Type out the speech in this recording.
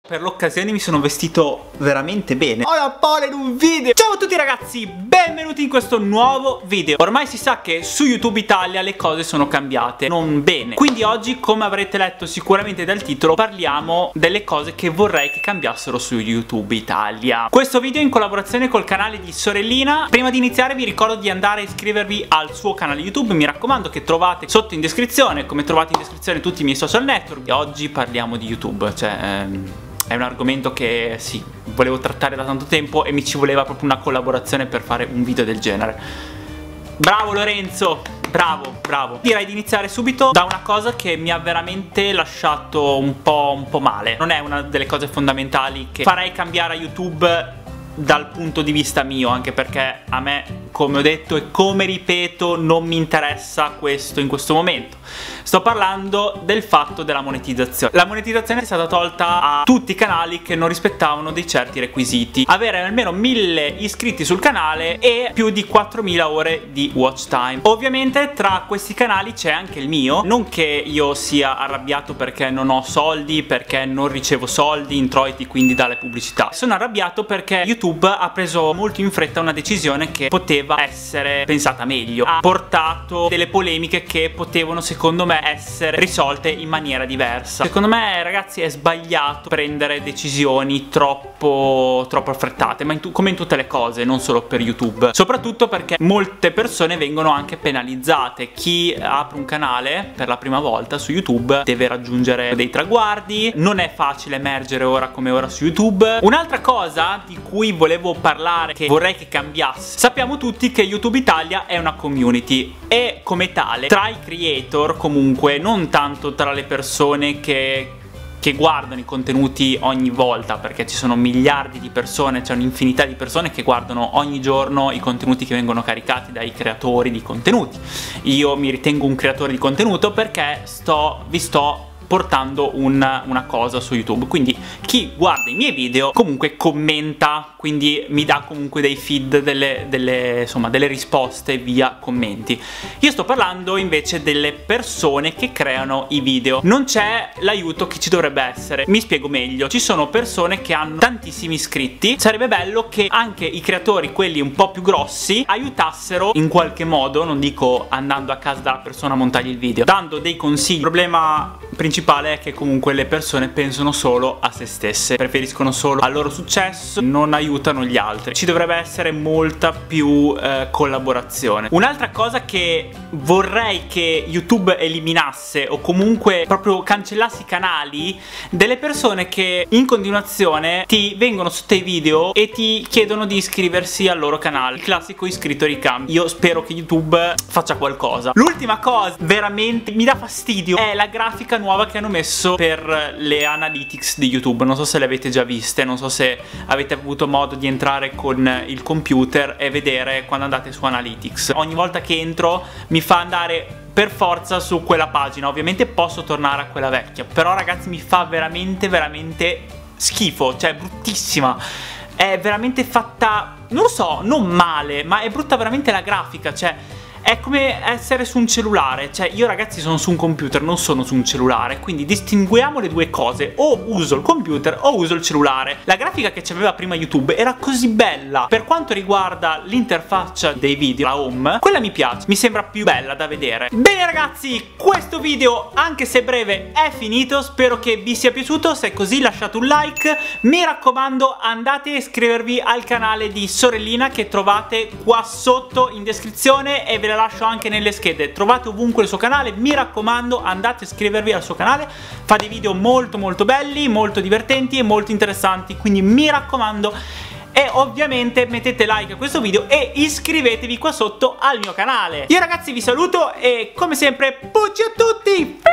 Per l'occasione mi sono vestito veramente bene. Ho la pole in un video. Ciao a tutti ragazzi, benvenuti in questo nuovo video. Ormai si sa che su YouTube Italia le cose sono cambiate, non bene. Quindi oggi, come avrete letto sicuramente dal titolo, parliamo delle cose che vorrei che cambiassero su YouTube Italia. Questo video è in collaborazione col canale di Sorellina. Prima di iniziare vi ricordo di andare a iscrivervi al suo canale YouTube. Mi raccomando, che trovate sotto in descrizione, come trovate in descrizione tutti i miei social network. E oggi parliamo di YouTube, cioè è un argomento che sì, volevo trattare da tanto tempo e mi ci voleva proprio una collaborazione per fare un video del genere. Bravo Lorenzo, bravo. Direi di iniziare subito da una cosa che mi ha veramente lasciato un po' male. Non è una delle cose fondamentali che farei cambiare a YouTube dal punto di vista mio, anche perché a me, come ho detto e come ripeto, non mi interessa questo in questo momento. Sto parlando del fatto della monetizzazione. La monetizzazione è stata tolta a tutti i canali che non rispettavano dei certi requisiti: avere almeno 1000 iscritti sul canale e più di 4000 ore di watch time. Ovviamente tra questi canali c'è anche il mio. Non che io sia arrabbiato perché non ho soldi, perché non ricevo soldi, introiti quindi dalle pubblicità. Sono arrabbiato perché YouTube ha preso molto in fretta una decisione che poteva essere pensata meglio. Ha portato delle polemiche che potevano, secondo me, essere risolte in maniera diversa. Secondo me, ragazzi, è sbagliato prendere decisioni troppo affrettate, ma come in tutte le cose, non solo per YouTube. Soprattutto perché molte persone vengono anche penalizzate. Chi apre un canale per la prima volta su YouTube deve raggiungere dei traguardi, non è facile emergere ora come ora su YouTube. Un'altra cosa di cui volevo parlare, che vorrei che cambiasse: sappiamo tutti che YouTube Italia è una community e come tale tra i creator, comunque non tanto tra le persone che guardano i contenuti ogni volta, perché ci sono miliardi di persone, c'è un'infinità di persone che guardano ogni giorno i contenuti che vengono caricati dai creatori di contenuti. Io mi ritengo un creatore di contenuto perché vi sto portando una cosa su YouTube, quindi chi guarda i miei video comunque commenta, quindi mi dà comunque dei feed, delle risposte via commenti. Io sto parlando invece delle persone che creano i video. Non c'è l'aiuto che ci dovrebbe essere. Mi spiego meglio: ci sono persone che hanno tantissimi iscritti. Sarebbe bello che anche i creatori, quelli un po' più grossi, aiutassero in qualche modo, non dico andando a casa della persona a montargli il video, dando dei consigli. Il problema principale è che comunque le persone pensano solo a se stesse, preferiscono solo al loro successo, non aiutano gli altri. Ci dovrebbe essere molta più collaborazione. Un'altra cosa che vorrei che YouTube eliminasse, o comunque proprio cancellasse i canali delle persone che in continuazione ti vengono sotto i video e ti chiedono di iscriversi al loro canale, il classico iscritto ricambio. Io spero che YouTube faccia qualcosa. L'ultima cosa veramente mi dà fastidio è la grafica nuova che hanno messo per le analytics di YouTube. Non so se le avete già viste, non so se avete avuto modo di entrare con il computer e vedere quando andate su analytics. Ogni volta che entro mi fa andare per forza su quella pagina. Ovviamente posso tornare a quella vecchia, però ragazzi mi fa veramente schifo, cioè bruttissima. È veramente fatta, non lo so, non male, ma è brutta veramente la grafica, cioè è come essere su un cellulare. Cioè io, ragazzi, sono su un computer, non sono su un cellulare, quindi distinguiamo le due cose: o uso il computer o uso il cellulare. La grafica che c'aveva prima YouTube era così bella. Per quanto riguarda l'interfaccia dei video, la home, quella mi piace, mi sembra più bella da vedere. Bene ragazzi, questo video, anche se breve, è finito. Spero che vi sia piaciuto. Se è così lasciate un like. Mi raccomando, andate a iscrivervi al canale di Sorellina, che trovate qua sotto in descrizione, e ve la lascio anche nelle schede. Trovate ovunque il suo canale. Mi raccomando, andate a iscrivervi al suo canale. Fa dei video molto belli, molto divertenti e molto interessanti, quindi mi raccomando. E ovviamente mettete like a questo video e iscrivetevi qua sotto al mio canale. Io ragazzi vi saluto e come sempre, pucci a tutti!